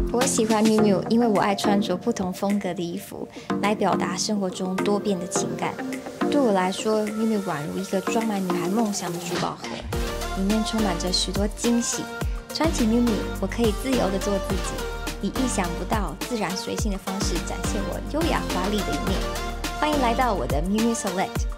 我喜欢 Miu Miu，因为我爱穿着不同风格的衣服，来表达生活中多变的情感。对我来说，Miu Miu宛如一个装满女孩梦想的珠宝盒，里面充满着许多惊喜。穿起 Miu Miu，我可以自由地做自己，以意想不到、自然随性的方式展现我优雅华丽的一面。欢迎来到我的 Miu Miu Select。